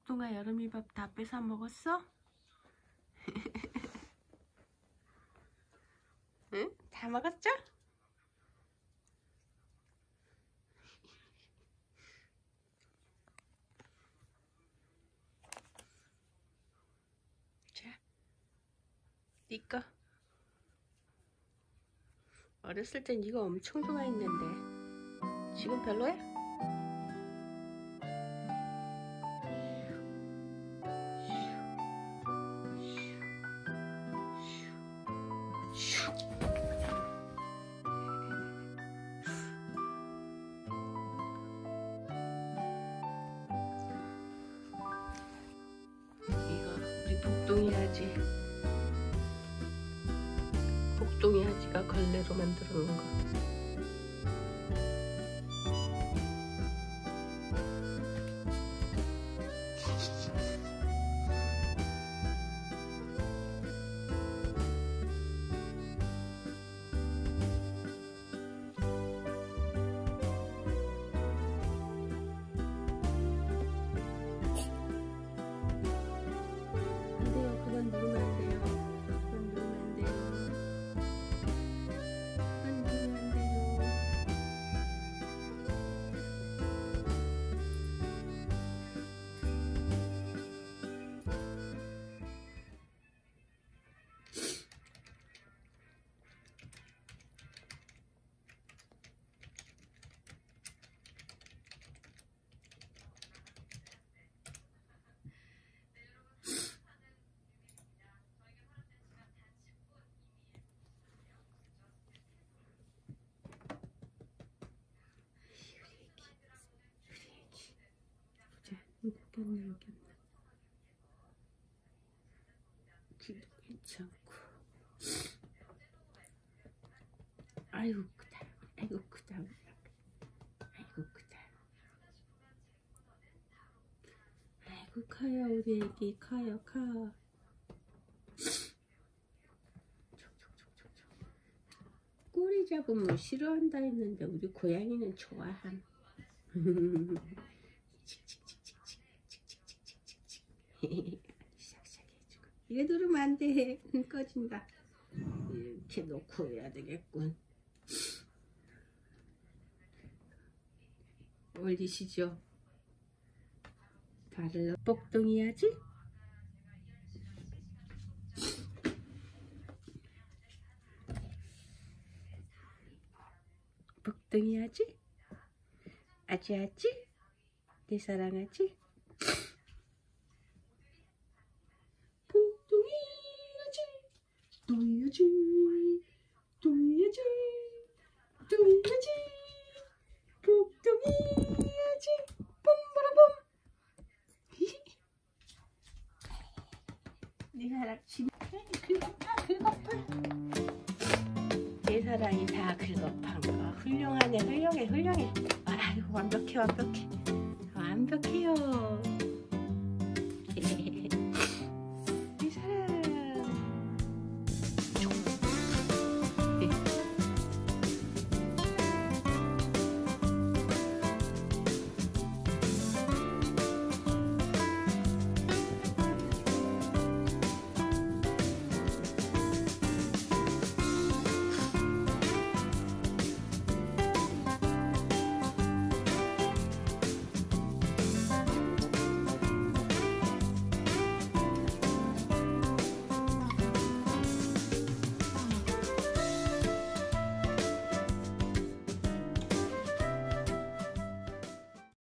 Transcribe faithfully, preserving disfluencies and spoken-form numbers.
복동아 여름이 밥 다 뺏어 먹었어? 응? 다 먹었죠? 자, 니꺼. 어렸을 땐 이거 엄청 좋아했는데 지금 별로야? 복동이 아지, 복동이 아지가 걸레로 만들어 놓은 거. 웃겼네 웃겼네. 귀도 괜찮고. 아이고 크다, 아이고 크다, 아이고 크다, 아이고 커요 우리 애기. 커요 커. 꼬리 잡으면 싫어한다 했는데 우리 고양이는 좋아함. 싹싹 해주고. 이래 누르면 안 돼. 꺼진다. 이렇게 놓고 해야 되겠군. 올리시죠. 발을 복동이 해야지. 복동이 해야지. 아지 아지. 내 사랑하지. 또 해야지, 또 해야지, 또 해야지, 복동이 해야지, 뽐바라뽐. 내 사랑 지금 긁어파, 긁어파. 내 사랑이 다 긁어판 거. 훌륭하네, 훌륭해, 훌륭해. 아유 완벽해, 완벽해, 완벽해요.